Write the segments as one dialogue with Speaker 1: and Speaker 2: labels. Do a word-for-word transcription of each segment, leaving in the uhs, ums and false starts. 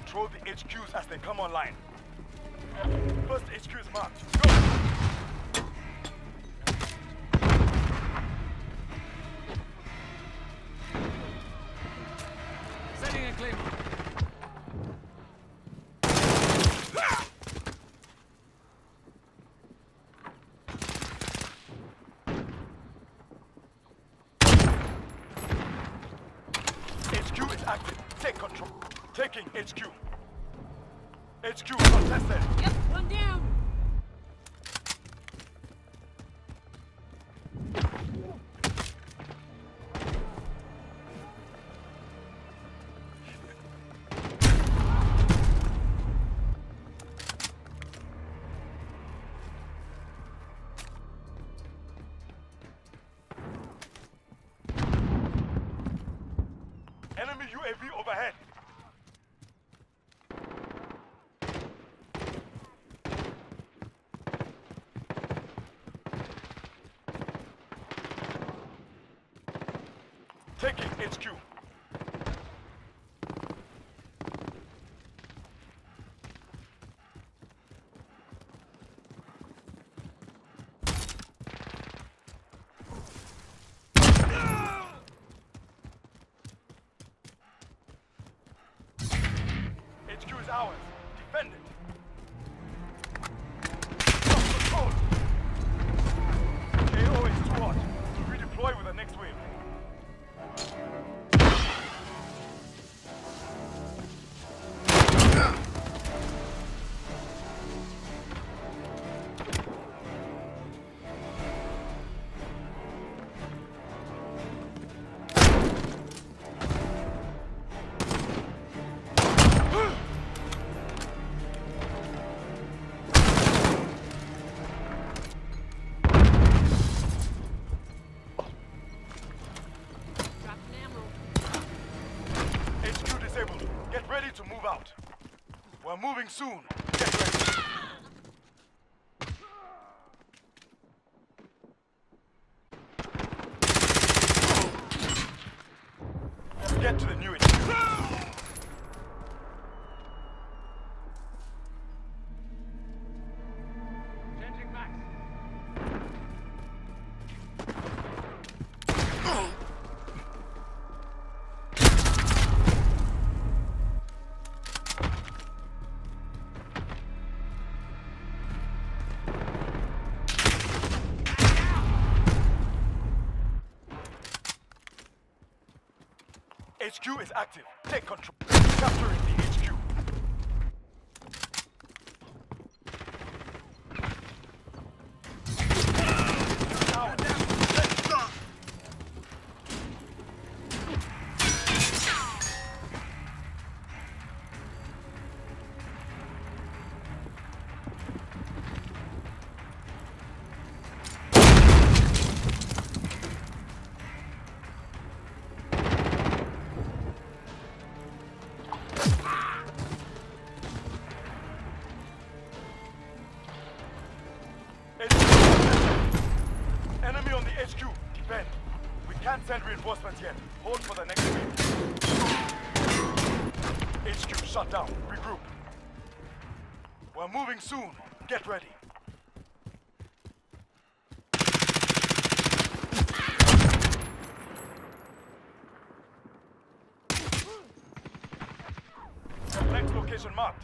Speaker 1: Control the H Qs as they come online. First H Q is marked. Go!
Speaker 2: Setting a claim.
Speaker 1: H Q is active. Take control. Taking H Q. H Q is contested.
Speaker 3: Yep, one down.
Speaker 1: Enemy U A V overhead. Taking H Q. H Q is ours. Defend it. Control. K O is too hot. Redeploy with the next wave. Get ready to move out. We're moving soon. Get ready. Get to the new H Q.
Speaker 2: Changing max.
Speaker 1: H Q is active. Take control. Capturing the H Q. Now, let's go. Enemy on the H Q. Defend. We can't send reinforcements yet. Hold for the next wave. H Q shut down. Regroup. We're moving soon. Get ready. Next location marked.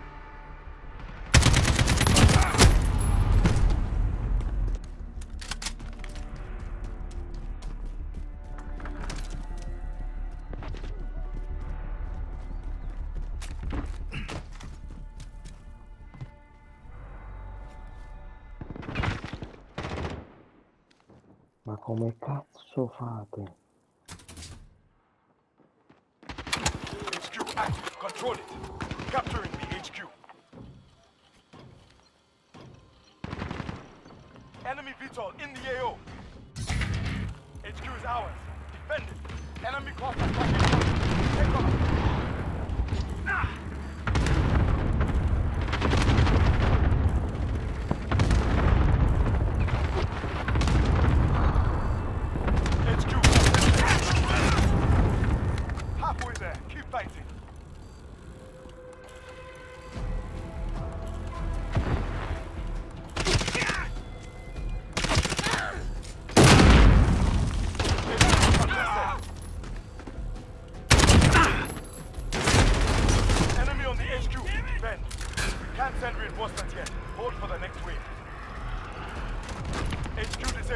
Speaker 4: Ma come cazzo fate?
Speaker 1: H Q active. Control it. Capturing the H Q. Enemy V TOL in the A O. H Q is ours. Defend it. Enemy contact. Take off. Ah! H Q. Halfway there. Keep fighting.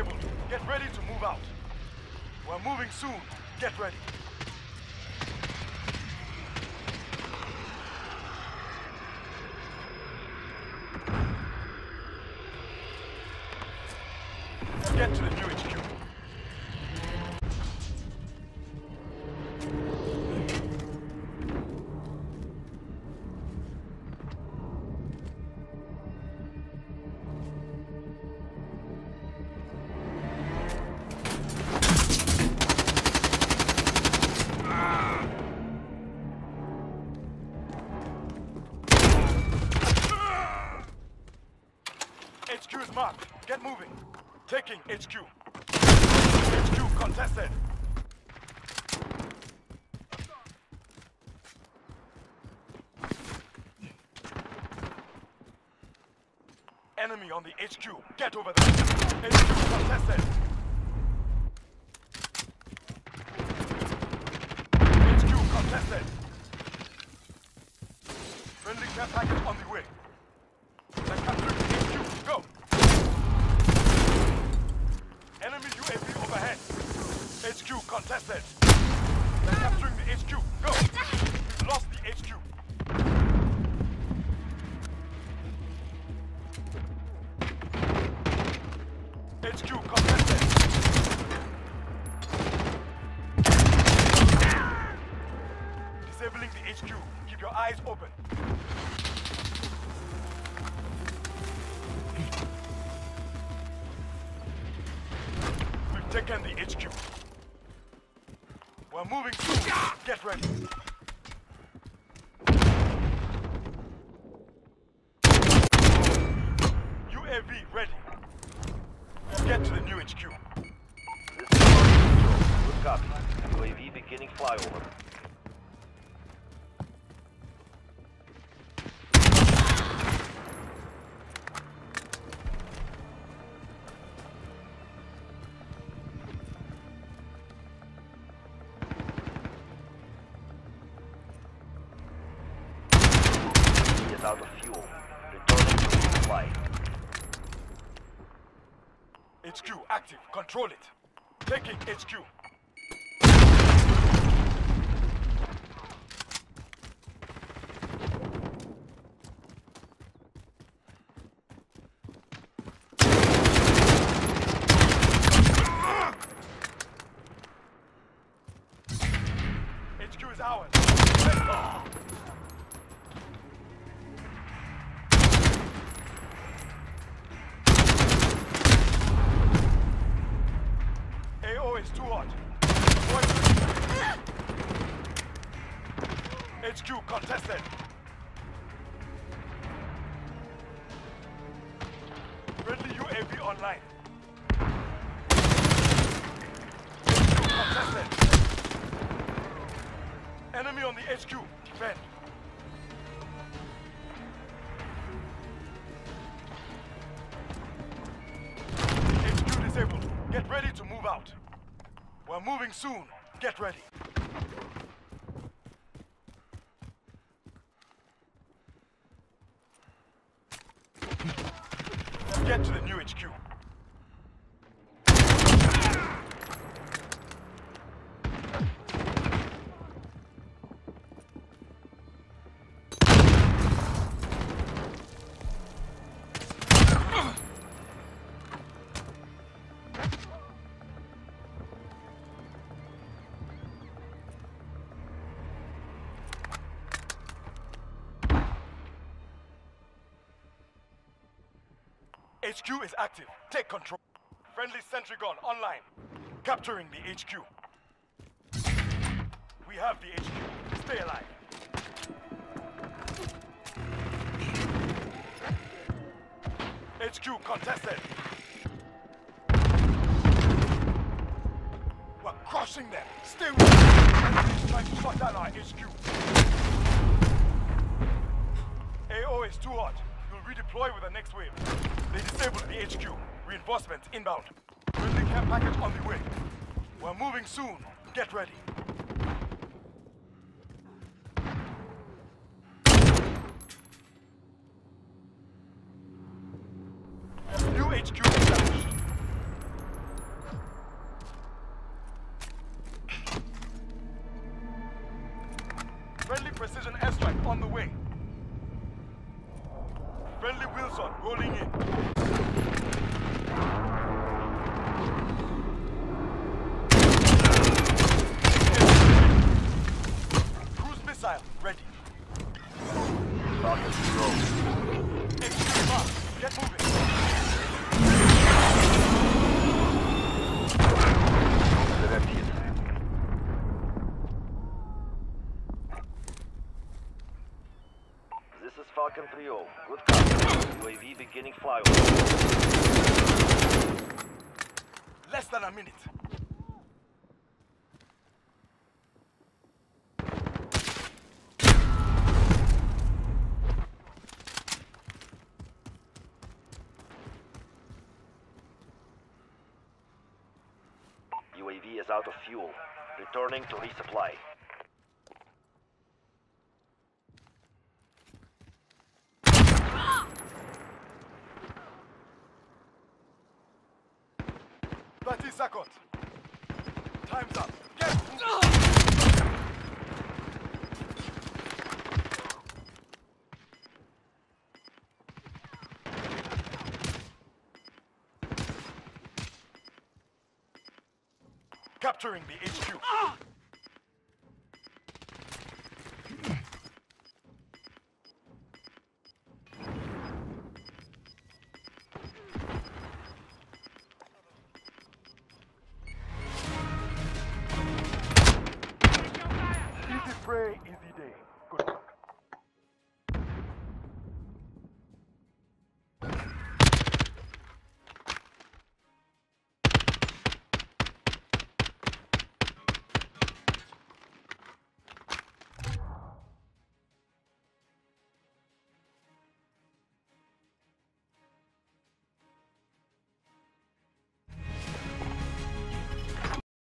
Speaker 1: disabled. Get ready to move out. We're moving soon. Get ready. Get to the new H Q. H Q is marked. Get moving. Taking H Q. H Q contested. Enemy on the H Q. Get over there. H Q contested. H Q contested. Friendly care package on the way. They're capturing the H Q. Go. Enemy U A V overhead. H Q contested. They're capturing the H Q. Go. We've lost the H Q. H Q contested. Disabling the H Q. Keep your eyes open. We've taken the H Q. We're moving soon. Get ready. U A V ready. Get to the new H Q.
Speaker 3: This is Control. Good copy. U A V beginning flyover. He is out of fuel. Returning to resupply.
Speaker 1: H Q active. Control it. Taking H Q. H Q is ours. A O is too hot. H Q contested. Friendly U A V online. H Q contested. Enemy on the H Q. Defend. H Q disabled. Get ready to move out. We're moving soon. Get ready. Get to the new H Q. H Q is active. Take control. Friendly sentry gun online. Capturing the H Q. We have the H Q. Stay alive. H Q contested. We're crushing them. Stay with us. Enemies trying to shut down our H Q. A O is too hot. You'll redeploy with the next wave. They disabled the H Q. Reinforcements inbound. Friendly care package on the way. We're moving soon. Get ready. New H Q established. precision airstrike on the way. Friendly Wilson rolling in. Cruise missile ready.
Speaker 3: Falcon three oh.
Speaker 1: H Q marked. Get moving.
Speaker 3: They're empty. This is Falcon three oh. Good copy. U A V beginning flyover.
Speaker 1: Less than a minute.
Speaker 3: U A V is out of fuel. Returning to resupply.
Speaker 1: thirty seconds. Time's up. Get moving. Capturing the H Q.